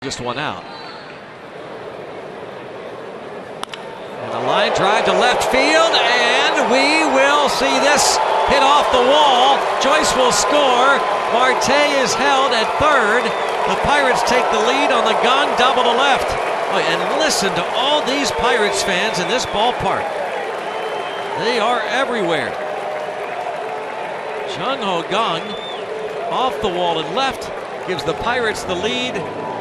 Just one out. And a line drive to left field, and we will see this hit off the wall. Joyce will score. Marte is held at third. The Pirates take the lead on the gong double to left. Oh, and listen to all these Pirates fans in this ballpark. They are everywhere. Jung Ho Kang off the wall and left gives the Pirates the lead.